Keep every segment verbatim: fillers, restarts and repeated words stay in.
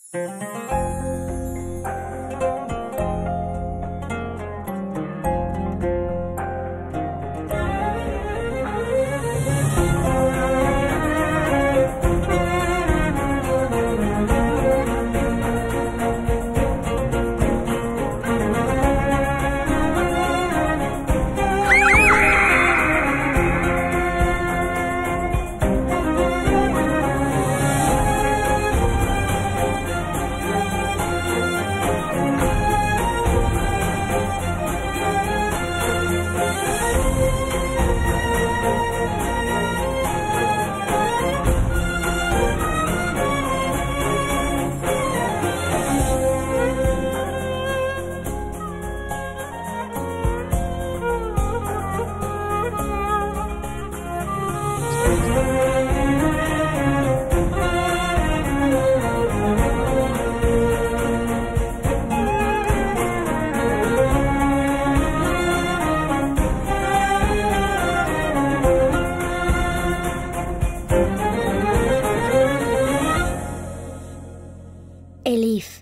Elif.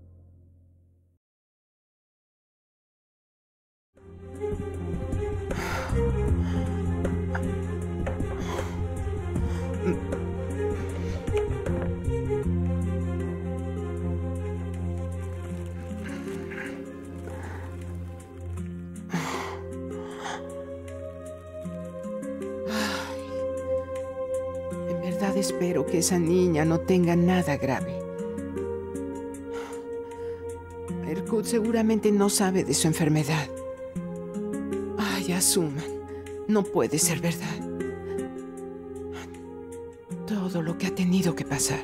En verdad espero que esa niña no tenga nada grave. Erkut seguramente no sabe de su enfermedad. Ay, Asuman, no puede ser verdad. Todo lo que ha tenido que pasar.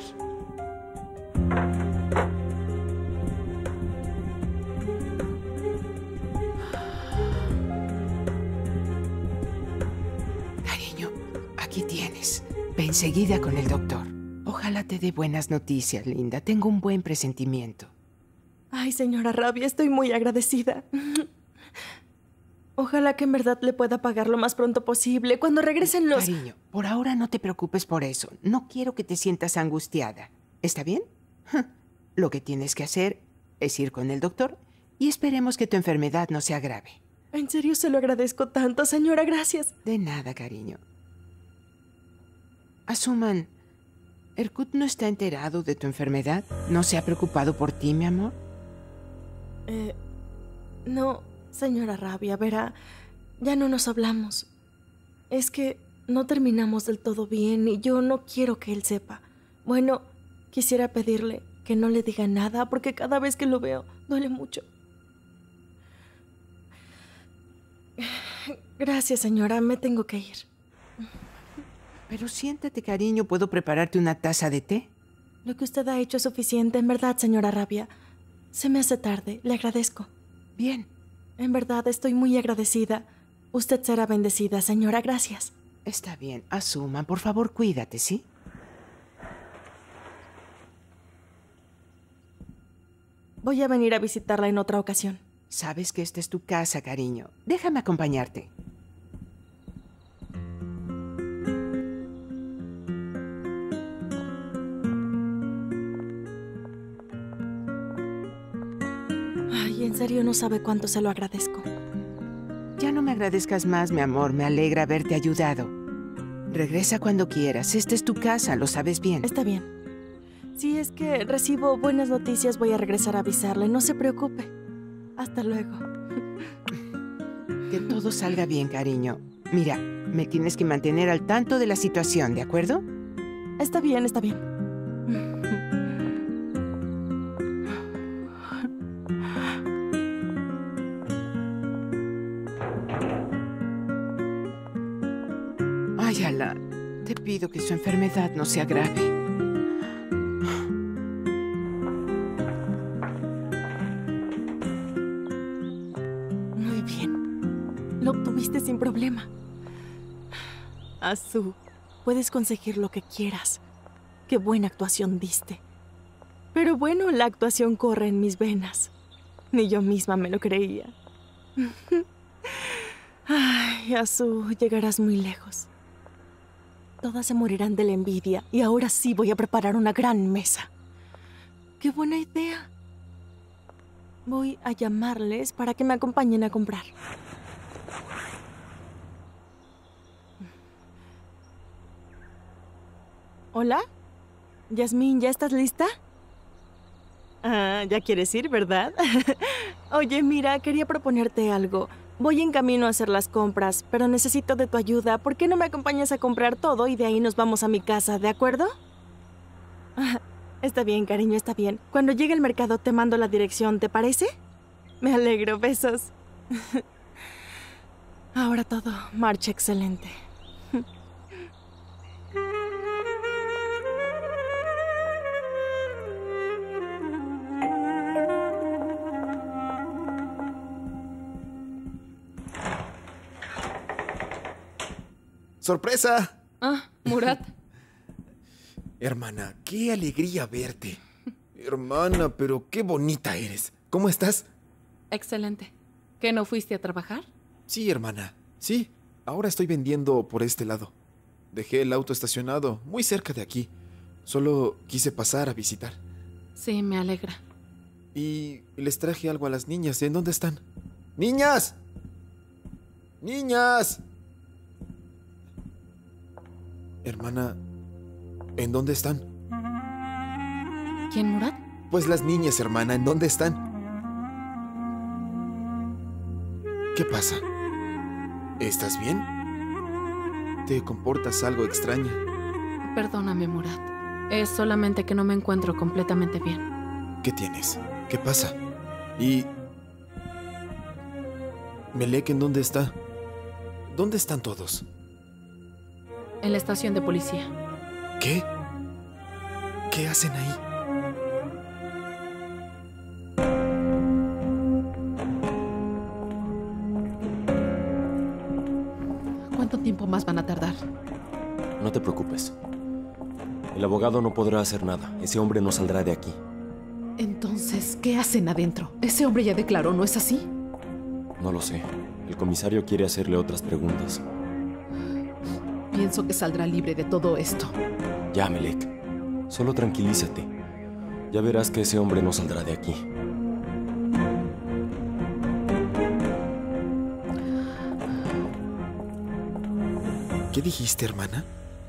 Cariño, aquí tienes. Ve enseguida con el doctor. Ojalá te dé buenas noticias, linda. Tengo un buen presentimiento. Ay, señora Rabia, estoy muy agradecida. Ojalá que en verdad le pueda pagar lo más pronto posible, cuando regresen los... Cariño, por ahora no te preocupes por eso. No quiero que te sientas angustiada. ¿Está bien? Lo que tienes que hacer es ir con el doctor y esperemos que tu enfermedad no se agrave. En serio, se lo agradezco tanto, señora. Gracias. De nada, cariño. Asuman, ¿Erkut no está enterado de tu enfermedad? ¿No se ha preocupado por ti, mi amor? Eh, no, señora Rabia, verá, ya no nos hablamos. Es que no terminamos del todo bien y yo no quiero que él sepa. Bueno, quisiera pedirle que no le diga nada porque cada vez que lo veo duele mucho. Gracias, señora, me tengo que ir. Pero siéntate, cariño, ¿puedo prepararte una taza de té? Lo que usted ha hecho es suficiente, en verdad, señora Rabia. Se me hace tarde, le agradezco. Bien. En verdad, estoy muy agradecida. Usted será bendecida, señora, gracias. Está bien, Asuman, por favor, cuídate, ¿sí? Voy a venir a visitarla en otra ocasión. Sabes que esta es tu casa, cariño. Déjame acompañarte. Ay, en serio no sabe cuánto se lo agradezco. Ya no me agradezcas más, mi amor. Me alegra haberte ayudado. Regresa cuando quieras. Esta es tu casa, lo sabes bien. Está bien. Si es que recibo buenas noticias, voy a regresar a avisarle. No se preocupe. Hasta luego. Que todo salga bien, cariño. Mira, me tienes que mantener al tanto de la situación, ¿de acuerdo? Está bien, está bien. Ay, Alá, te pido que su enfermedad no se agrave. Muy bien. Lo obtuviste sin problema. Azu, puedes conseguir lo que quieras. Qué buena actuación diste. Pero bueno, la actuación corre en mis venas. Ni yo misma me lo creía. Ay, Azu, llegarás muy lejos. Todas se morirán de la envidia y ahora sí voy a preparar una gran mesa. ¡Qué buena idea! Voy a llamarles para que me acompañen a comprar. ¿Hola? Yasmín, ¿ya estás lista? Ah, ya quieres ir, ¿verdad? Oye, mira, quería proponerte algo. Voy en camino a hacer las compras, pero necesito de tu ayuda. ¿Por qué no me acompañas a comprar todo y de ahí nos vamos a mi casa, ¿de acuerdo? Ah, está bien, cariño, está bien. Cuando llegue al mercado te mando la dirección, ¿te parece? Me alegro, besos. Ahora todo marcha excelente. ¡Sorpresa! Ah, Murat. Hermana, qué alegría verte. Hermana, pero qué bonita eres. ¿Cómo estás? Excelente. ¿Qué, no fuiste a trabajar? Sí, hermana. Sí, ahora estoy vendiendo por este lado. Dejé el auto estacionado muy cerca de aquí. Solo quise pasar a visitar. Sí, me alegra. Y les traje algo a las niñas. ¿En dónde están? ¡Niñas! ¡Niñas! Hermana, ¿en dónde están? ¿Quién, Murat? Pues las niñas, hermana, ¿en dónde están? ¿Qué pasa? ¿Estás bien? Te comportas algo extraña. Perdóname, Murat. Es solamente que no me encuentro completamente bien. ¿Qué tienes? ¿Qué pasa? Y... Melek, ¿en dónde está? ¿Dónde están todos? En la estación de policía. ¿Qué? ¿Qué hacen ahí? ¿Cuánto tiempo más van a tardar? No te preocupes. El abogado no podrá hacer nada. Ese hombre no saldrá de aquí. Entonces, ¿qué hacen adentro? Ese hombre ya declaró, ¿no es así? No lo sé. El comisario quiere hacerle otras preguntas. Pienso que saldrá libre de todo esto. Ya, Melek. Solo tranquilízate. Ya verás que ese hombre no saldrá de aquí. ¿Qué dijiste, hermana?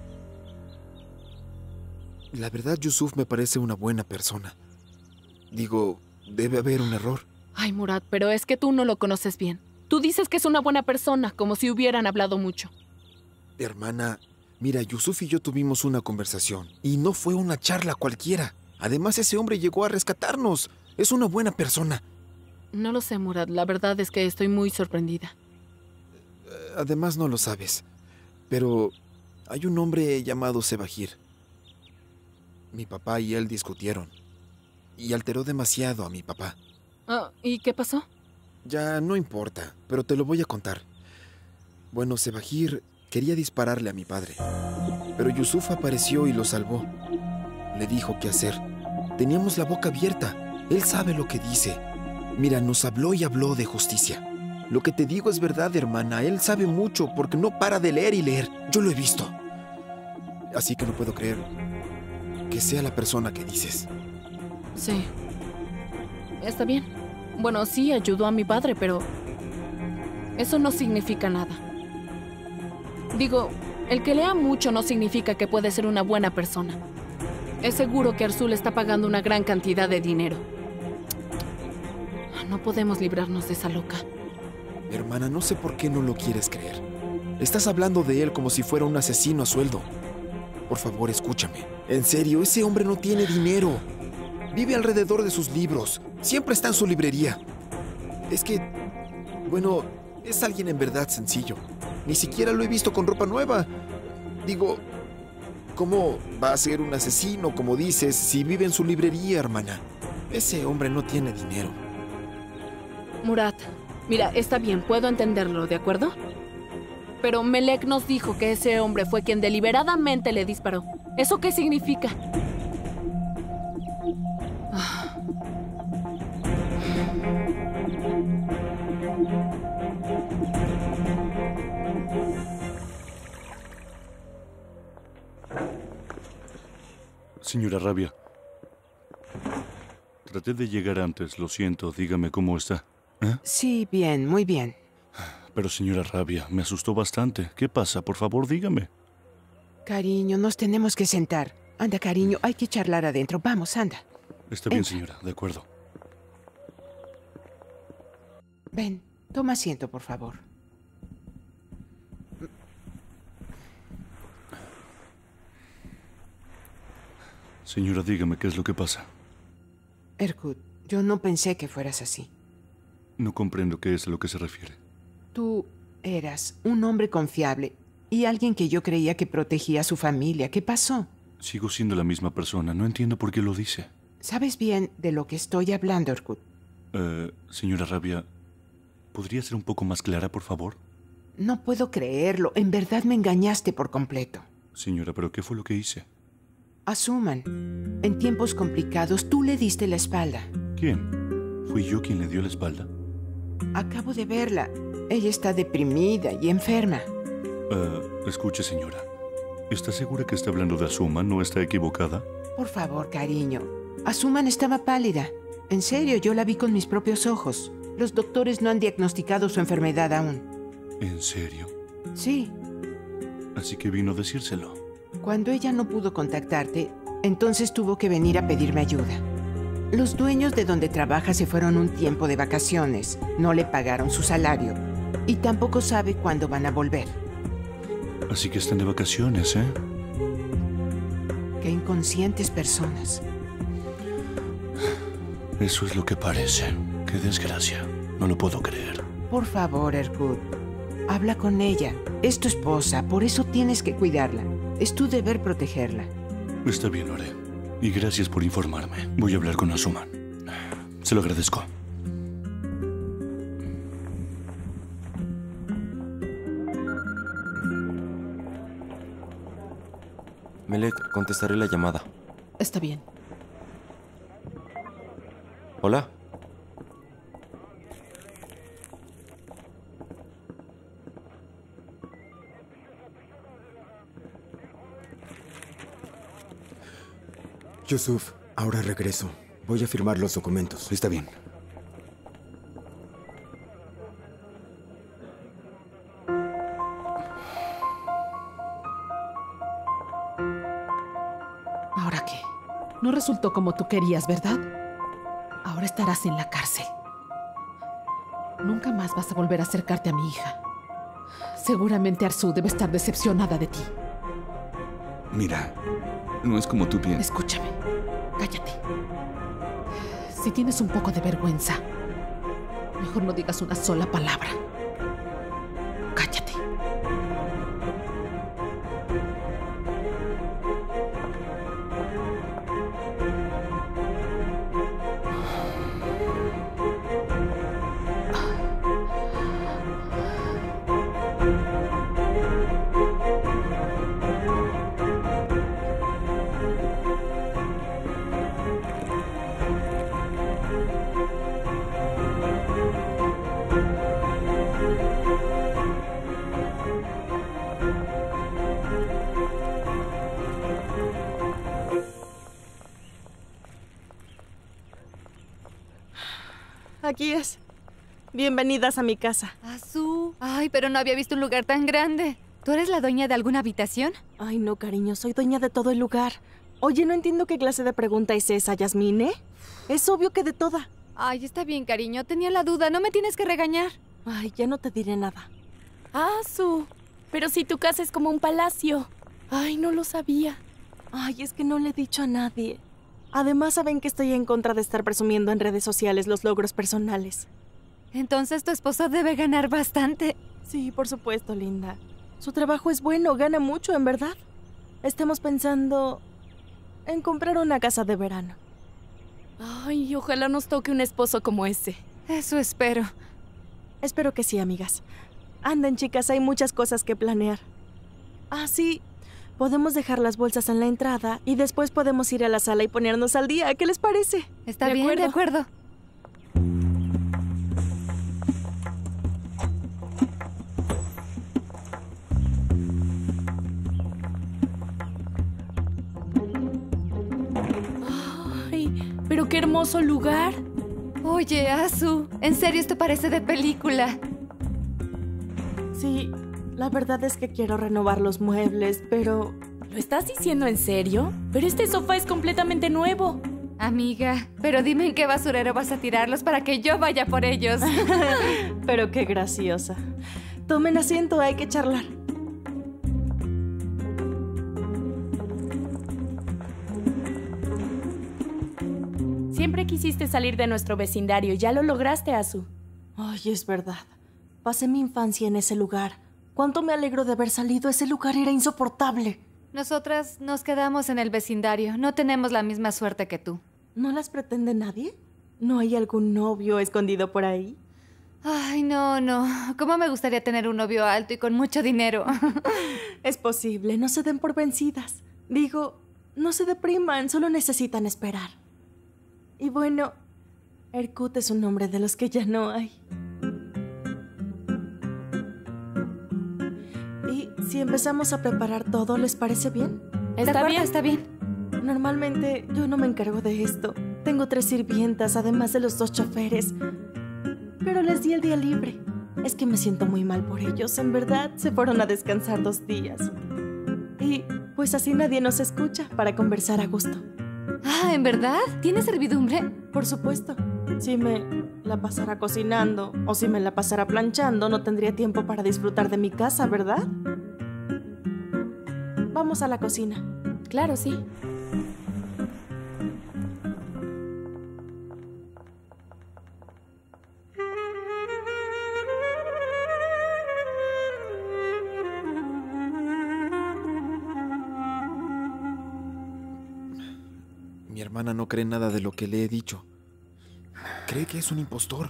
La verdad, Yusuf me parece una buena persona. Digo, debe haber un error. Ay, Murat, pero es que tú no lo conoces bien. Tú dices que es una buena persona, como si hubieran hablado mucho. Hermana, mira, Yusuf y yo tuvimos una conversación. Y no fue una charla cualquiera. Además, ese hombre llegó a rescatarnos. Es una buena persona. No lo sé, Murat. La verdad es que estoy muy sorprendida. Además, no lo sabes. Pero hay un hombre llamado Sebahir. Mi papá y él discutieron. Y alteró demasiado a mi papá. Ah, ¿y qué pasó? Ya no importa, pero te lo voy a contar. Bueno, Sebahir quería dispararle a mi padre. Pero Yusuf apareció y lo salvó. Le dijo qué hacer. Teníamos la boca abierta. Él sabe lo que dice. Mira, nos habló y habló de justicia. Lo que te digo es verdad, hermana. Él sabe mucho porque no para de leer y leer. Yo lo he visto. Así que no puedo creer que sea la persona que dices. Sí. Está bien. Bueno, sí, ayudó a mi padre, pero eso no significa nada. Digo, el que lea mucho no significa que puede ser una buena persona. Es seguro que Arzul está pagando una gran cantidad de dinero. No podemos librarnos de esa loca. Hermana, no sé por qué no lo quieres creer. Estás hablando de él como si fuera un asesino a sueldo. Por favor, escúchame. En serio, ese hombre no tiene dinero. Vive alrededor de sus libros. Siempre está en su librería. Es que, bueno, es alguien en verdad sencillo. Ni siquiera lo he visto con ropa nueva. Digo, ¿cómo va a ser un asesino, como dices, si vive en su librería, hermana? Ese hombre no tiene dinero. Murat, mira, está bien, puedo entenderlo, ¿de acuerdo? Pero Melek nos dijo que ese hombre fue quien deliberadamente le disparó. ¿Eso qué significa? Ah. Señora Rabia, Traté de llegar antes, lo siento. Dígame cómo está. ¿Eh? Sí, bien, muy bien. Pero señora Rabia, me asustó bastante. ¿Qué pasa? Por favor, dígame. Cariño, nos tenemos que sentar. Anda, cariño, hay que charlar adentro. Vamos, anda. Está bien, Entra. señora, de acuerdo. Ven, toma asiento, por favor. Señora, dígame qué es lo que pasa. Erkut, yo no pensé que fueras así. No comprendo qué es a lo que se refiere. Tú eras un hombre confiable y alguien que yo creía que protegía a su familia. ¿Qué pasó? Sigo siendo la misma persona. No entiendo por qué lo dice. Sabes bien de lo que estoy hablando, Erkut. Eh, señora Rabia, ¿podría ser un poco más clara, por favor? No puedo creerlo. En verdad me engañaste por completo. Señora, ¿pero qué fue lo que hice? Asuman, en tiempos complicados tú le diste la espalda. ¿Quién? ¿Fui yo quien le dio la espalda? Acabo de verla. Ella está deprimida y enferma. Eh, escuche, señora. ¿Está segura que está hablando de Asuma? ¿No está equivocada? Por favor, cariño. Asuman estaba pálida. En serio, yo la vi con mis propios ojos. Los doctores no han diagnosticado su enfermedad aún. ¿En serio? Sí. Así que vino a decírselo. Cuando ella no pudo contactarte, entonces tuvo que venir a pedirme ayuda. Los dueños de donde trabaja se fueron un tiempo de vacaciones. No le pagaron su salario. Y tampoco sabe cuándo van a volver. Así que están de vacaciones, ¿eh? Qué inconscientes personas. Eso es lo que parece. Qué desgracia. No lo puedo creer. Por favor, Erkut. Habla con ella. Es tu esposa, por eso tienes que cuidarla. Es tu deber protegerla. Está bien, lo haré. Y gracias por informarme. Voy a hablar con Asuman. Se lo agradezco. Melek, contestaré la llamada. Está bien. ¿Hola? Yusuf, ahora regreso. Voy a firmar los documentos. Está bien. ¿Ahora qué? No resultó como tú querías, ¿verdad? Ahora estarás en la cárcel. Nunca más vas a volver a acercarte a mi hija. Seguramente Arzu debe estar decepcionada de ti. Mira, no es como tú piensas. Escúchame. Cállate. Si tienes un poco de vergüenza, mejor no digas una sola palabra. Cállate. Aquí es. Bienvenidas a mi casa. Azú. Ay, pero no había visto un lugar tan grande. ¿Tú eres la dueña de alguna habitación? Ay, no, cariño, soy dueña de todo el lugar. Oye, no entiendo qué clase de pregunta es esa, Yasmín, ¿eh? Es obvio que de toda. Ay, está bien, cariño. Tenía la duda. No me tienes que regañar. Ay, ya no te diré nada. Azú. Pero si tu casa es como un palacio. Ay, no lo sabía. Ay, es que no le he dicho a nadie. Además, saben que estoy en contra de estar presumiendo en redes sociales los logros personales. Entonces tu esposo debe ganar bastante. Sí, por supuesto, linda. Su trabajo es bueno, gana mucho, en verdad. Estamos pensando en comprar una casa de verano. Ay, ojalá nos toque un esposo como ese. Eso espero. Espero que sí, amigas. Anden, chicas, hay muchas cosas que planear. Ah, sí. Podemos dejar las bolsas en la entrada y después podemos ir a la sala y ponernos al día. ¿Qué les parece? Está De bien, acuerdo. de acuerdo. Ay, pero pero qué hermoso lugar. Oye, Azu, en serio esto parece de película. Sí, la verdad es que quiero renovar los muebles, pero... ¿Lo estás diciendo en serio? Pero este sofá es completamente nuevo. Amiga, pero dime en qué basurero vas a tirarlos para que yo vaya por ellos. Pero qué graciosa. Tomen asiento, hay que charlar. Siempre quisiste salir de nuestro vecindario y ya lo lograste, Azu. Ay, es verdad. Pasé mi infancia en ese lugar. Cuánto me alegro de haber salido. Ese lugar era insoportable. Nosotras nos quedamos en el vecindario. No tenemos la misma suerte que tú. ¿No las pretende nadie? ¿No hay algún novio escondido por ahí? Ay, no, no. ¿Cómo me gustaría tener un novio alto y con mucho dinero? Es posible. No se den por vencidas. Digo, no se depriman. Solo necesitan esperar. Y bueno, Erkut es un nombre de los que ya no hay. ¿Y si empezamos a preparar todo, les parece bien? Está bien, está bien. Normalmente yo no me encargo de esto. Tengo tres sirvientas, además de los dos choferes. Pero les di el día libre. Es que me siento muy mal por ellos. En verdad, se fueron a descansar dos días. Y pues así nadie nos escucha para conversar a gusto. Ah, ¿en verdad? ¿Tienes servidumbre? Por supuesto. Si me la pasara cocinando o si me la pasara planchando, no tendría tiempo para disfrutar de mi casa, ¿verdad? Vamos a la cocina. Claro, sí. Mi hermana no cree nada de lo que le he dicho. Cree que es un impostor.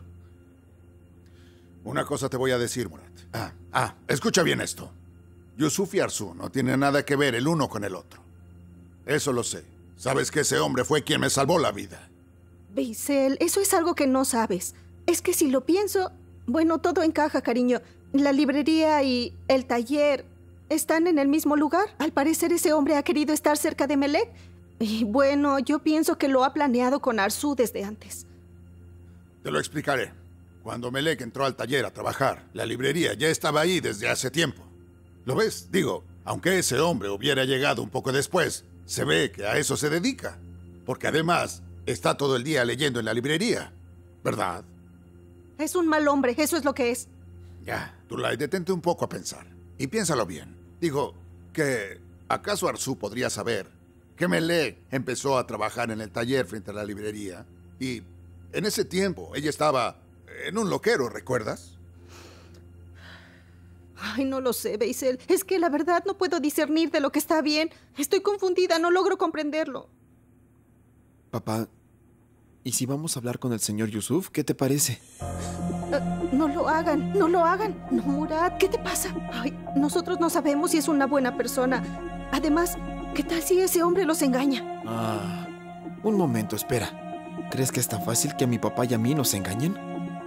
Una cosa te voy a decir, Murat. Ah, ah, escucha bien esto. Yusuf y Arzu no tienen nada que ver el uno con el otro. Eso lo sé. Sabes que ese hombre fue quien me salvó la vida. Beisel, eso es algo que no sabes. Es que si lo pienso... Bueno, todo encaja, cariño. La librería y el taller están en el mismo lugar. Al parecer ese hombre ha querido estar cerca de Melek. Y bueno, yo pienso que lo ha planeado con Arzu desde antes. Te lo explicaré. Cuando Melek entró al taller a trabajar, la librería ya estaba ahí desde hace tiempo. ¿Lo ves? Digo, aunque ese hombre hubiera llegado un poco después, se ve que a eso se dedica. Porque además, está todo el día leyendo en la librería, ¿verdad? Es un mal hombre, eso es lo que es. Ya, Tulay, detente un poco a pensar. Y piénsalo bien. Digo, que ¿acaso Arzu podría saber que Melek empezó a trabajar en el taller frente a la librería? Y en ese tiempo ella estaba en un loquero, ¿recuerdas? Ay, no lo sé, Beisel. Es que la verdad no puedo discernir de lo que está bien. Estoy confundida, no logro comprenderlo. Papá, ¿y si vamos a hablar con el señor Yusuf? ¿Qué te parece? Uh, no lo hagan, no lo hagan. No, Murat, ¿qué te pasa? Ay, nosotros no sabemos si es una buena persona. Además, ¿qué tal si ese hombre los engaña? Ah, un momento, espera. ¿Crees que es tan fácil que a mi papá y a mí nos engañen?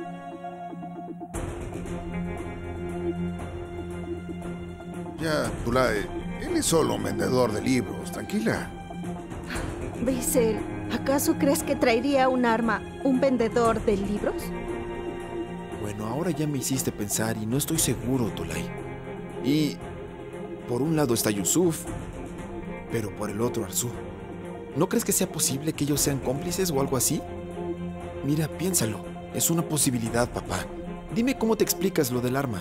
Ya, Tulay, él es solo un vendedor de libros, tranquila. Beisel, ¿acaso crees que traería un arma un vendedor de libros? Bueno, ahora ya me hiciste pensar y no estoy seguro, Tulay. Y por un lado está Yusuf, pero por el otro Arzu. ¿No crees que sea posible que ellos sean cómplices o algo así? Mira, piénsalo. Es una posibilidad, papá. Dime cómo te explicas lo del arma.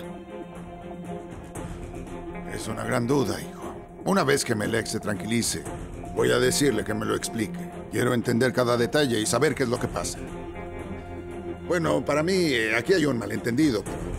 Es una gran duda, hijo. Una vez que Melek se tranquilice, voy a decirle que me lo explique. Quiero entender cada detalle y saber qué es lo que pasa. Bueno, para mí, aquí hay un malentendido, pero...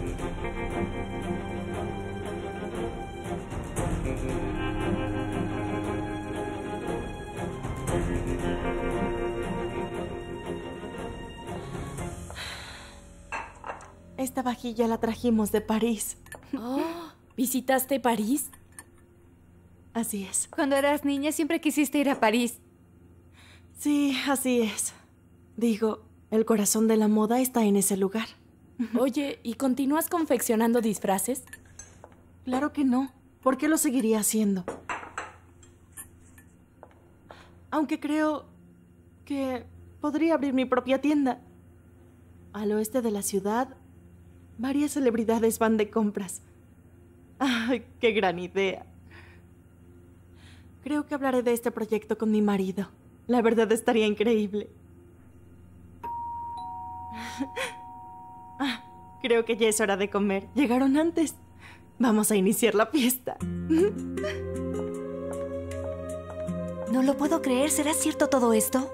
Esta vajilla la trajimos de París. Oh, ¿visitaste París? Así es. Cuando eras niña siempre quisiste ir a París. Sí, así es. Digo, el corazón de la moda está en ese lugar. Oye, ¿y continúas confeccionando disfraces? Claro que no. ¿Por qué lo seguiría haciendo? Aunque creo que podría abrir mi propia tienda. Al oeste de la ciudad, varias celebridades van de compras. ¡Ay, qué gran idea! Creo que hablaré de este proyecto con mi marido. La verdad estaría increíble. Ah, creo que ya es hora de comer. Llegaron antes. Vamos a iniciar la fiesta. No lo puedo creer. ¿Será cierto todo esto?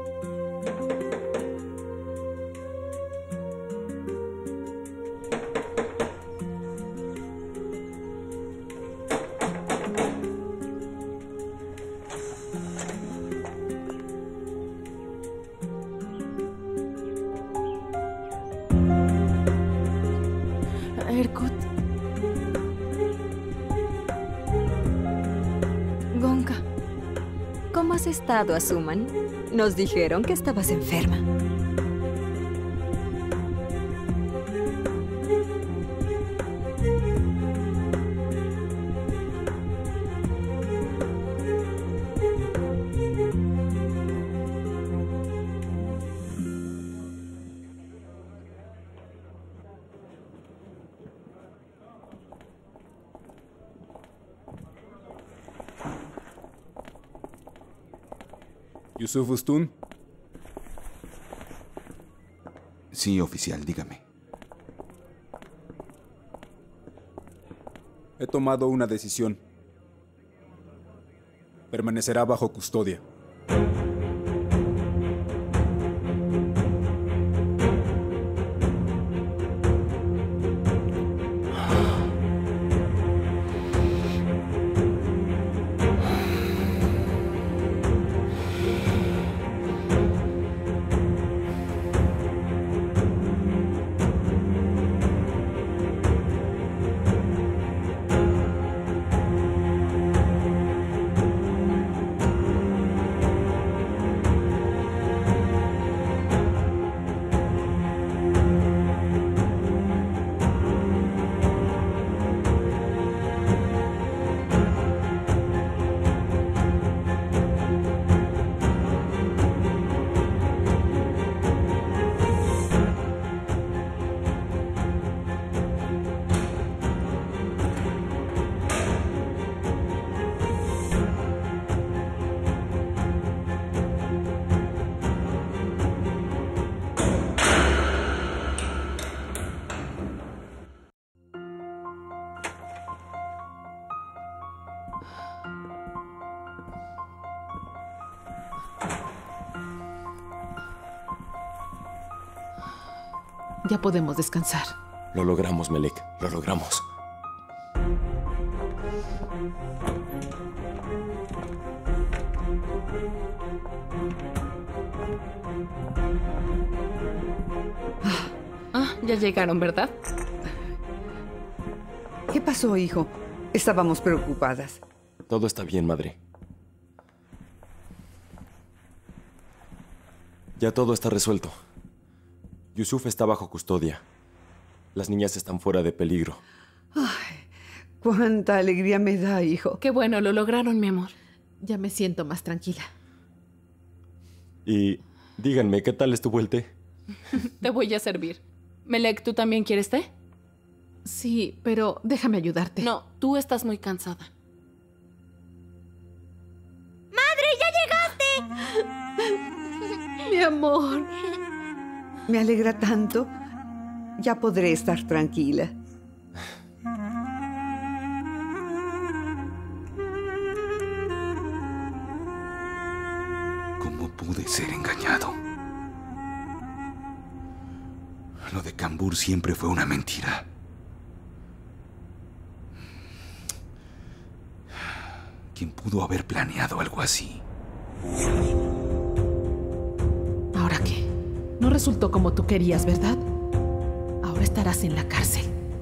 Erkut. Gonka. ¿Cómo has estado, Asuman? Nos dijeron que estabas enferma. Yusuf Ustun. Sí, oficial, dígame. He tomado una decisión. Permanecerá bajo custodia. Ya podemos descansar. Lo logramos, Melek. Lo logramos. Ah, ya llegaron, ¿verdad? ¿Qué pasó, hijo? Estábamos preocupadas. Todo está bien, madre. Ya todo está resuelto. Yusuf está bajo custodia. Las niñas están fuera de peligro. Ay, cuánta alegría me da, hijo. Qué bueno, lo lograron, mi amor. Ya me siento más tranquila. Y díganme, ¿qué tal estuvo el té? Te voy a servir. Melek, ¿tú también quieres té? Sí, pero déjame ayudarte. No, tú estás muy cansada. ¡Madre, ya llegaste! Mi amor. Me alegra tanto. Ya podré estar tranquila. ¿Cómo pude ser engañado? Lo de Kambur siempre fue una mentira. ¿Quién pudo haber planeado algo así? ¿Ahora qué? No resultó como tú querías, ¿verdad? Ahora estarás en la cárcel.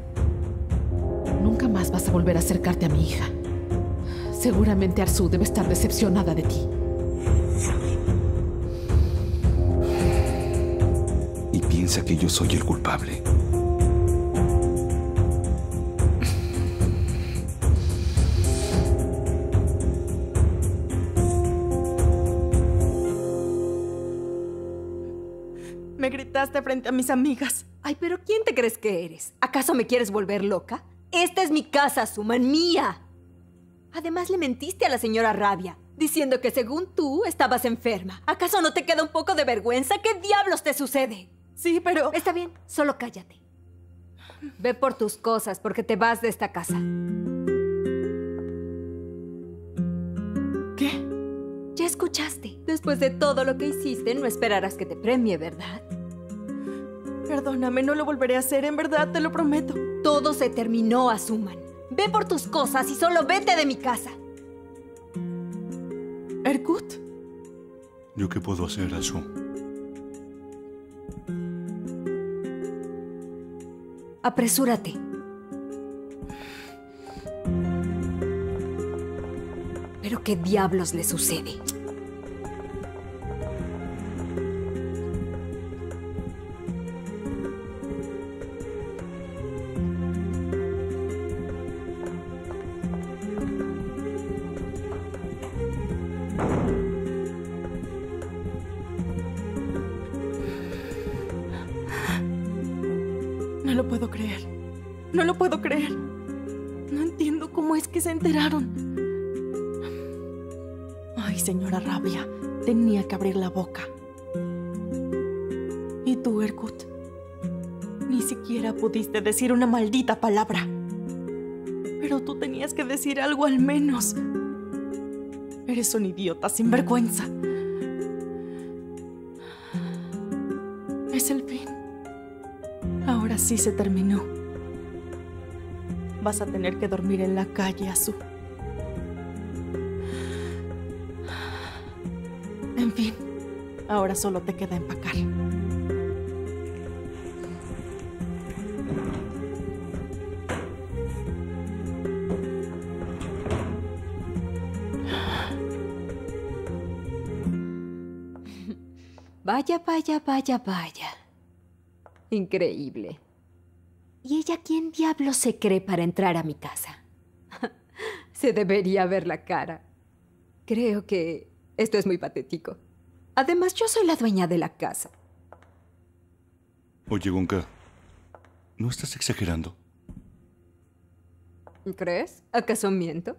Nunca más vas a volver a acercarte a mi hija. Seguramente Arzu debe estar decepcionada de ti. Y piensa que yo soy el culpable. Me gritaste frente a mis amigas. Ay, pero ¿quién te crees que eres? ¿Acaso me quieres volver loca? Esta es mi casa, Suman, mía. Además, le mentiste a la señora Rabia, diciendo que según tú estabas enferma. ¿Acaso no te queda un poco de vergüenza? ¿Qué diablos te sucede? Sí, pero... Está bien, solo cállate. Ve por tus cosas, porque te vas de esta casa. ¿Qué? Ya escuchaste. Después de todo lo que hiciste, no esperarás que te premie, ¿verdad? Perdóname, no lo volveré a hacer, en verdad, te lo prometo. Todo se terminó, Asuman. Ve por tus cosas y solo vete de mi casa. ¿Erkut? ¿Yo qué puedo hacer, Asu? Apresúrate. ¿Pero qué diablos le sucede? No lo puedo creer. No lo puedo creer. No entiendo cómo es que se enteraron. Ay, señora Rabia, tenía que abrir la boca. ¿Y tú, Erkut? Ni siquiera pudiste decir una maldita palabra. Pero tú tenías que decir algo al menos. Eres un idiota sin vergüenza. Es el fin. Ahora sí se terminó. Vas a tener que dormir en la calle, Asu. En fin, ahora solo te queda empacar. Vaya, vaya, vaya, vaya. Increíble. ¿Y ella quién diablos se cree para entrar a mi casa? Se debería ver la cara. Creo que esto es muy patético. Además, yo soy la dueña de la casa. Oye, Gonka, ¿no estás exagerando? ¿Crees? ¿Acaso miento?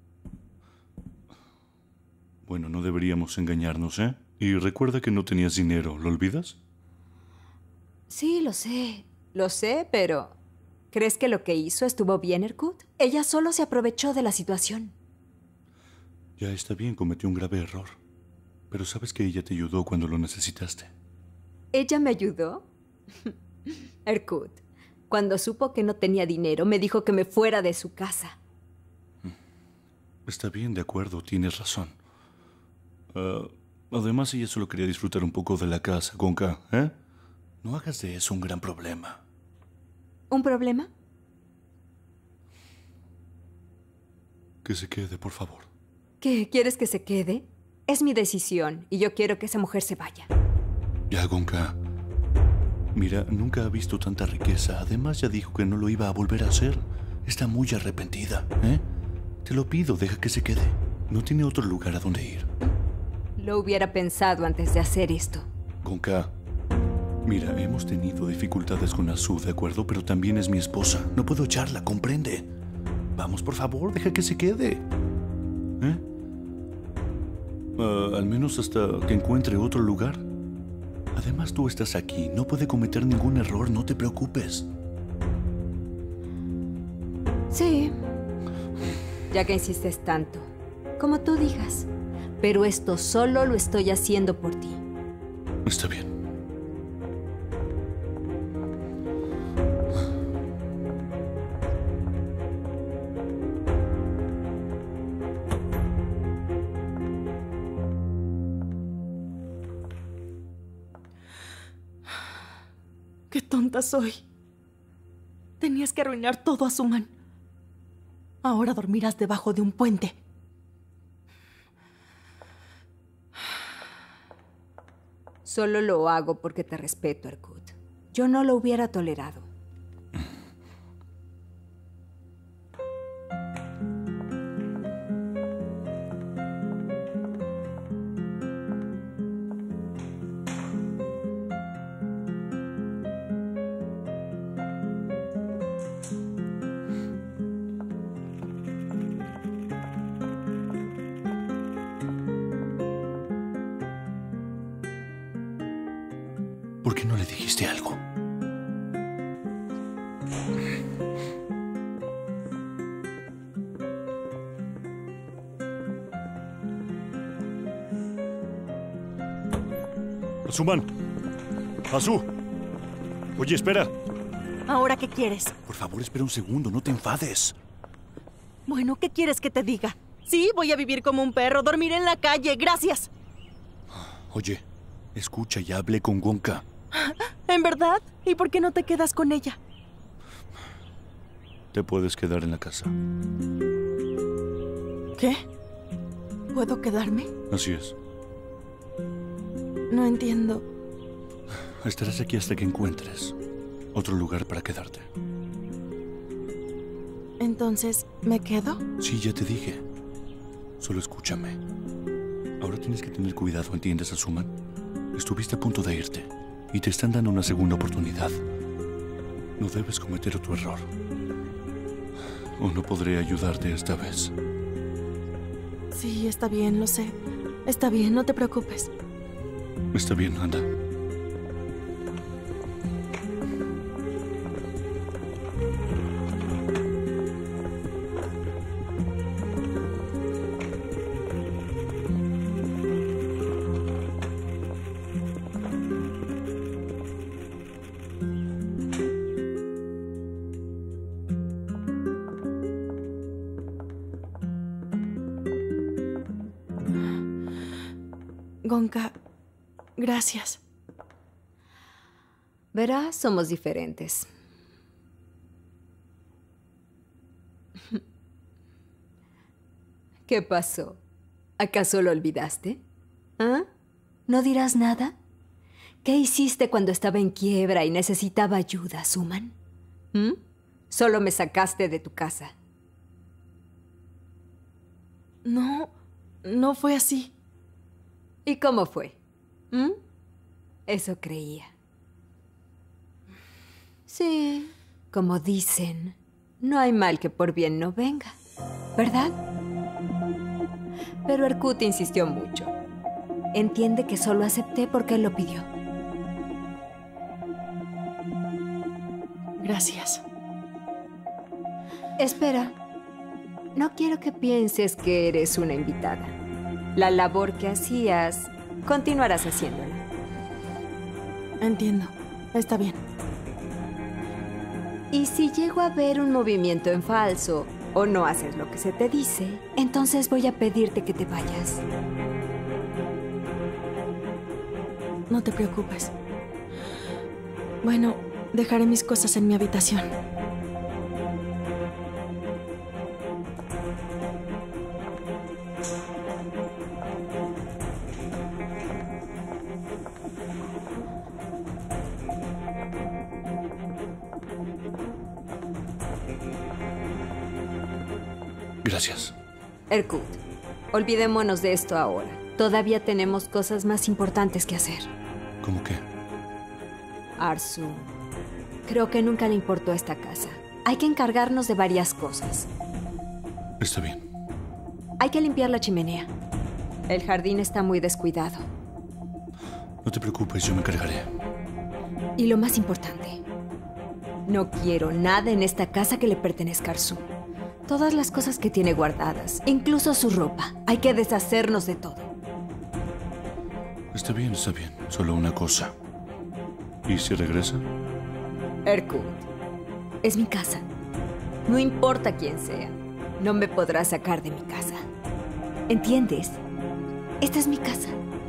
Bueno, no deberíamos engañarnos, ¿eh? Y recuerda que no tenías dinero, ¿lo olvidas? Sí, lo sé. Lo sé, pero... ¿crees que lo que hizo estuvo bien, Erkut? Ella solo se aprovechó de la situación. Ya está bien, cometió un grave error. Pero sabes que ella te ayudó cuando lo necesitaste. ¿Ella me ayudó? Erkut, cuando supo que no tenía dinero, me dijo que me fuera de su casa. Está bien, de acuerdo, tienes razón. Uh, además, ella solo quería disfrutar un poco de la casa, Gonka, ¿eh? No hagas de eso un gran problema. ¿Un problema? Que se quede, por favor. ¿Qué? ¿Quieres que se quede? Es mi decisión y yo quiero que esa mujer se vaya. Ya, Gonka. Mira, nunca ha visto tanta riqueza. Además, ya dijo que no lo iba a volver a hacer. Está muy arrepentida, ¿eh? Te lo pido, deja que se quede. No tiene otro lugar a donde ir. Lo hubiera pensado antes de hacer esto. Gonka, mira, hemos tenido dificultades con Asu, ¿de acuerdo? Pero también es mi esposa. No puedo echarla, comprende. Vamos, por favor, deja que se quede. ¿Eh? Uh, al menos hasta que encuentre otro lugar. Además, tú estás aquí. No puede cometer ningún error, no te preocupes. Sí. Ya que insistes tanto. Como tú digas. Pero esto solo lo estoy haciendo por ti. Está bien. ¡Qué tonta soy! Tenías que arruinar todo, Asuman. Ahora dormirás debajo de un puente. Solo lo hago porque te respeto, Erkut. Yo no lo hubiera tolerado. ¿Por qué no le dijiste algo? Asuman. Asu. Oye, espera. ¿Ahora qué quieres? Por favor, espera un segundo, no te enfades. Bueno, ¿qué quieres que te diga? Sí, voy a vivir como un perro, dormiré en la calle, gracias. Oye, escucha, ya hablé con Wonka. ¿En verdad? ¿Y por qué no te quedas con ella? Te puedes quedar en la casa. ¿Qué? ¿Puedo quedarme? Así es. No entiendo. Estarás aquí hasta que encuentres otro lugar para quedarte. Entonces, ¿me quedo? Sí, ya te dije. Solo escúchame. Ahora tienes que tener cuidado, ¿entiendes, Asuman? Estuviste a punto de irte y te están dando una segunda oportunidad. No debes cometer otro error. O no podré ayudarte esta vez. Sí, está bien, lo sé. Está bien, no te preocupes. Está bien, anda. Gonka, gracias. Verás, somos diferentes. ¿Qué pasó? ¿Acaso lo olvidaste? ¿Ah? ¿No dirás nada? ¿Qué hiciste cuando estaba en quiebra y necesitaba ayuda, Asuman? ¿Mm? Solo me sacaste de tu casa. No, no fue así. ¿Y cómo fue? ¿Mm? Eso creía. Sí, como dicen, no hay mal que por bien no venga, ¿verdad? Pero Erkut insistió mucho. Entiende que solo acepté porque él lo pidió. Gracias. Espera, no quiero que pienses que eres una invitada. La labor que hacías, continuarás haciéndola. Entiendo. Está bien. Y si llego a ver un movimiento en falso o no haces lo que se te dice, entonces voy a pedirte que te vayas. No te preocupes. Bueno, dejaré mis cosas en mi habitación. Gracias. Erkut, olvidémonos de esto ahora. Todavía tenemos cosas más importantes que hacer. ¿Cómo qué? Arzu, creo que nunca le importó esta casa. Hay que encargarnos de varias cosas. Está bien. Hay que limpiar la chimenea. El jardín está muy descuidado. No te preocupes, yo me encargaré. Y lo más importante, no quiero nada en esta casa que le pertenezca a Arzu. Todas las cosas que tiene guardadas, incluso su ropa. Hay que deshacernos de todo. Está bien, está bien. Solo una cosa. ¿Y si regresa? Erkut, es mi casa. No importa quién sea, no me podrá sacar de mi casa. ¿Entiendes? Esta es mi casa.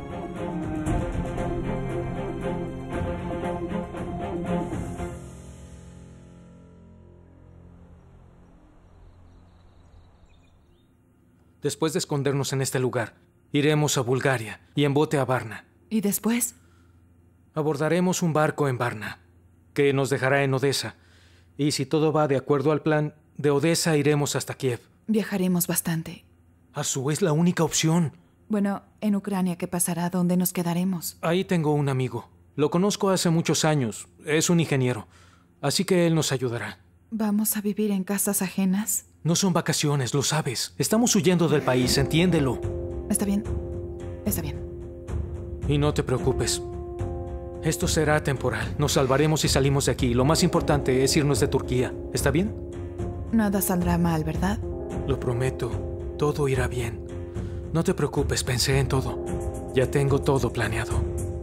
Después de escondernos en este lugar, iremos a Bulgaria y en bote a Varna. ¿Y después? Abordaremos un barco en Varna, que nos dejará en Odessa. Y si todo va de acuerdo al plan, de Odessa iremos hasta Kiev. Viajaremos bastante. Asu es la única opción. Bueno, en Ucrania, ¿qué pasará? ¿Dónde nos quedaremos? Ahí tengo un amigo. Lo conozco hace muchos años. Es un ingeniero. Así que él nos ayudará. ¿Vamos a vivir en casas ajenas? No son vacaciones, lo sabes. Estamos huyendo del país, entiéndelo. Está bien. Está bien. Y no te preocupes. Esto será temporal. Nos salvaremos si salimos de aquí. Lo más importante es irnos de Turquía. ¿Está bien? Nada saldrá mal, ¿verdad? Lo prometo. Todo irá bien. No te preocupes, pensé en todo. Ya tengo todo planeado.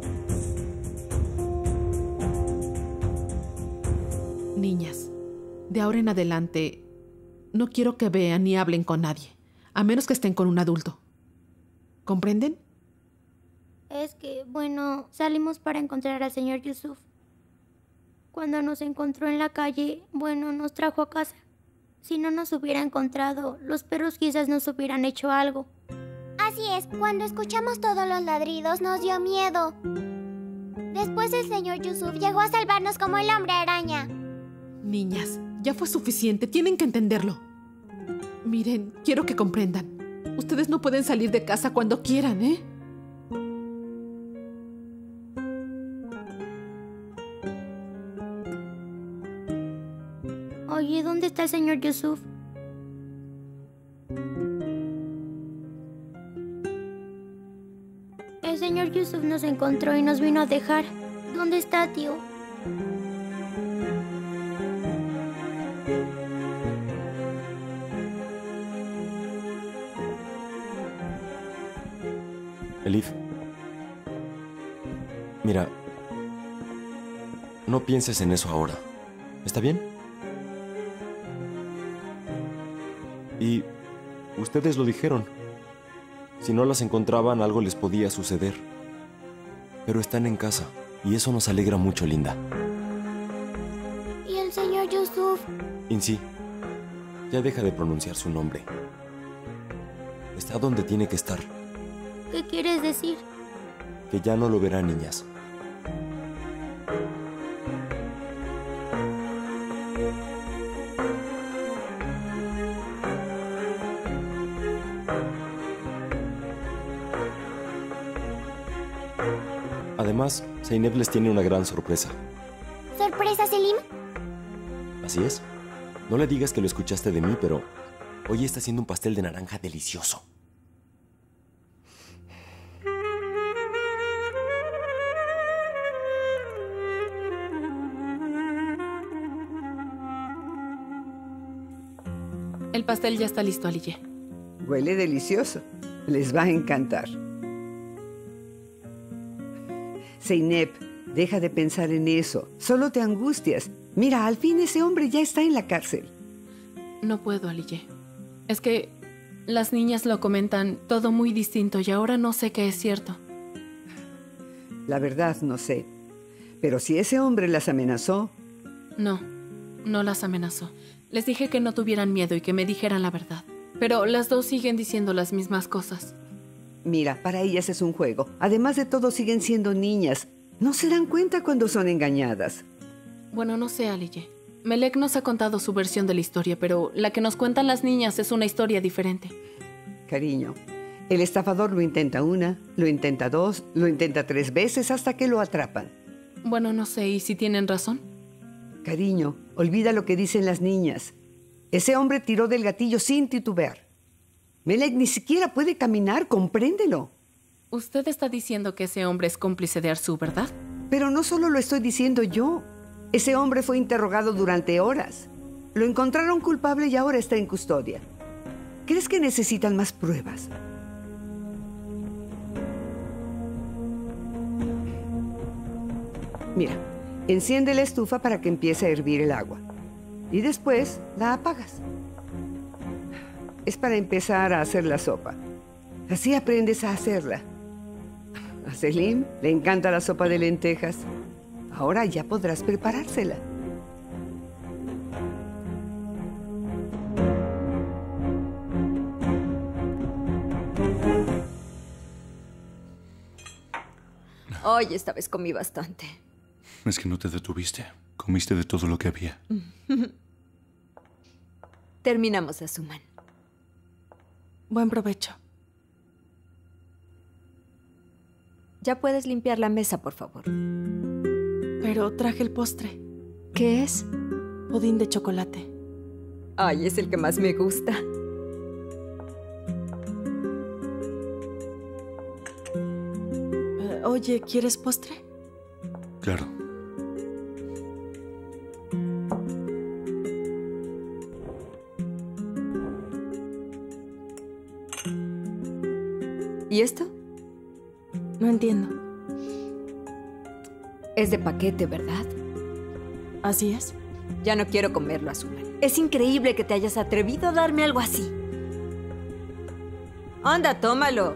Niñas, de ahora en adelante, no quiero que vean ni hablen con nadie, a menos que estén con un adulto. ¿Comprenden? Es que, bueno, salimos para encontrar al señor Yusuf. Cuando nos encontró en la calle, bueno, nos trajo a casa. Si no nos hubiera encontrado, los perros quizás nos hubieran hecho algo. Así es, cuando escuchamos todos los ladridos nos dio miedo. Después el señor Yusuf llegó a salvarnos como el hombre araña. Niñas, ya fue suficiente, tienen que entenderlo. Miren, quiero que comprendan. Ustedes no pueden salir de casa cuando quieran, ¿eh? Oye, ¿dónde está el señor Yusuf? El señor Yusuf nos encontró y nos vino a dejar. ¿Dónde está, tío? Elif, mira, no pienses en eso ahora. ¿Está bien? Y ustedes lo dijeron. Si no las encontraban, algo les podía suceder. Pero están en casa, y eso nos alegra mucho, linda. ¿Y el señor Yusuf? Insi, ya deja de pronunciar su nombre. Está donde tiene que estar. ¿Qué quieres decir? Que ya no lo verán, niñas. Además, Zeynep les tiene una gran sorpresa. ¿Sorpresa, Selim? Así es. No le digas que lo escuchaste de mí, pero hoy está haciendo un pastel de naranja delicioso. El pastel ya está listo, Aliye. Huele delicioso. Les va a encantar. Zeynep, deja de pensar en eso. Solo te angustias. Mira, al fin ese hombre ya está en la cárcel. No puedo, Aliye. Es que las niñas lo comentan todo muy distinto y ahora no sé qué es cierto. La verdad, no sé. Pero si ese hombre las amenazó... No, no las amenazó. Les dije que no tuvieran miedo y que me dijeran la verdad. Pero las dos siguen diciendo las mismas cosas. Mira, para ellas es un juego. Además de todo, siguen siendo niñas. No se dan cuenta cuando son engañadas. Bueno, no sé, Aliye. Melek nos ha contado su versión de la historia, pero la que nos cuentan las niñas es una historia diferente. Cariño, el estafador lo intenta una, lo intenta dos, lo intenta tres veces hasta que lo atrapan. Bueno, no sé, ¿y si tienen razón? Cariño, olvida lo que dicen las niñas. Ese hombre tiró del gatillo sin titubear. Melek ni siquiera puede caminar, compréndelo. Usted está diciendo que ese hombre es cómplice de Arzu, ¿verdad? Pero no solo lo estoy diciendo yo. Ese hombre fue interrogado durante horas. Lo encontraron culpable y ahora está en custodia. ¿Crees que necesitan más pruebas? Mira, enciende la estufa para que empiece a hervir el agua. Y después la apagas. Es para empezar a hacer la sopa. Así aprendes a hacerla. A Selim le encanta la sopa de lentejas. Ahora ya podrás preparársela. Hoy esta vez comí bastante. Es que no te detuviste. Comiste de todo lo que había. Terminamos, Asuman. Buen provecho. Ya puedes limpiar la mesa, por favor. Pero traje el postre. ¿Qué es? Pudín de chocolate. Ay, es el que más me gusta. Uh, oye, ¿quieres postre? Claro. ¿Y esto? No entiendo. Es de paquete, ¿verdad? Así es. Ya no quiero comerlo, Asuman. Es increíble que te hayas atrevido a darme algo así. Anda, tómalo.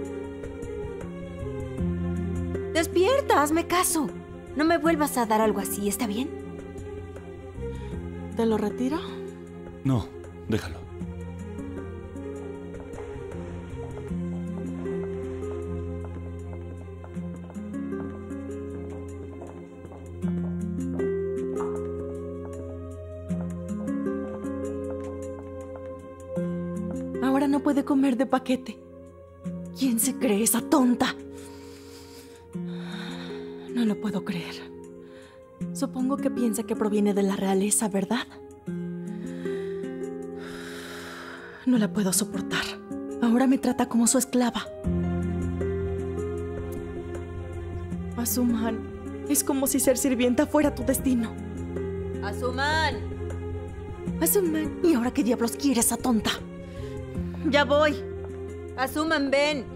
Despierta, hazme caso. No me vuelvas a dar algo así, ¿está bien? ¿Te lo retiro? No, déjalo. Ahora no puede comer de paquete. ¿Quién se cree esa tonta? No lo puedo creer. Supongo que piensa que proviene de la realeza, ¿verdad? No la puedo soportar. Ahora me trata como su esclava. Asuman, es como si ser sirvienta fuera tu destino. ¡Asuman! Asuman, ¿y ahora qué diablos quiere esa tonta? Ya voy. Asuman, ven.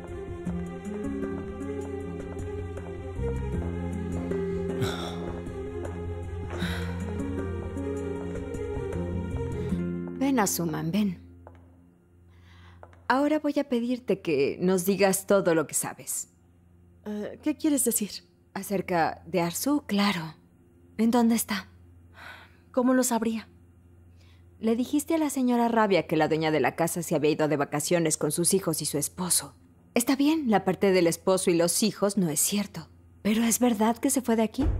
Ven, Asuman, ven. Ahora voy a pedirte que nos digas todo lo que sabes. Uh, ¿Qué quieres decir? Acerca de Arzu, claro. ¿En dónde está? ¿Cómo lo sabría? Le dijiste a la señora Rabia que la dueña de la casa se había ido de vacaciones con sus hijos y su esposo. Está bien, la parte del esposo y los hijos no es cierto. ¿Pero es verdad que se fue de aquí?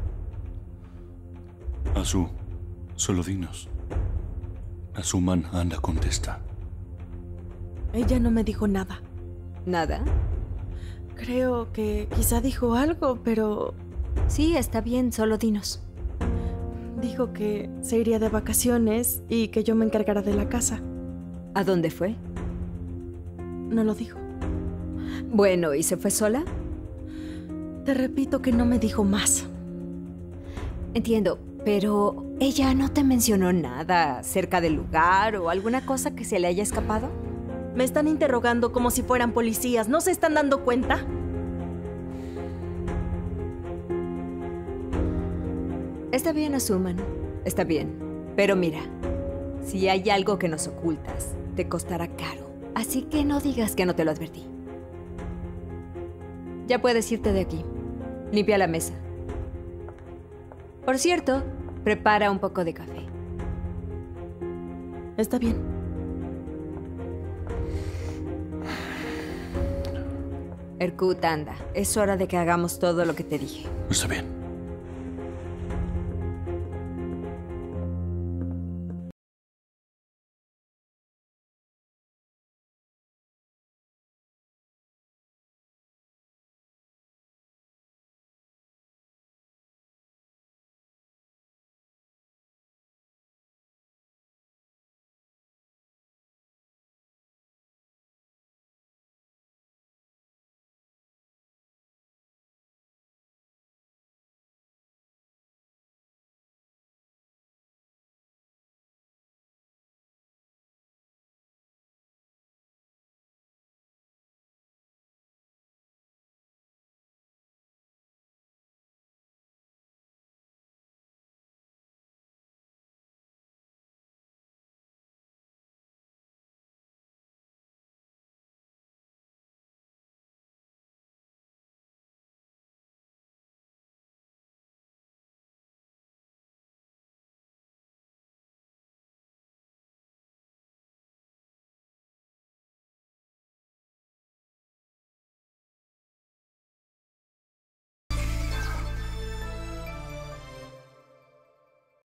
Azu, solo dinos. Asuman, anda, contesta. Ella no me dijo nada. ¿Nada? Creo que quizá dijo algo, pero... Sí, está bien, solo dinos. Dijo que se iría de vacaciones y que yo me encargara de la casa. ¿A dónde fue? No lo dijo. Bueno, ¿y se fue sola? Te repito que no me dijo más. Entiendo, pero ¿ella no te mencionó nada acerca del lugar o alguna cosa que se le haya escapado? Me están interrogando como si fueran policías. ¿No se están dando cuenta? Está bien, Asuman. Está bien. Pero mira, si hay algo que nos ocultas, te costará caro. Así que no digas que no te lo advertí. Ya puedes irte de aquí. Limpia la mesa. Por cierto, prepara un poco de café. Está bien. Erkut, anda. Es hora de que hagamos todo lo que te dije. Está bien.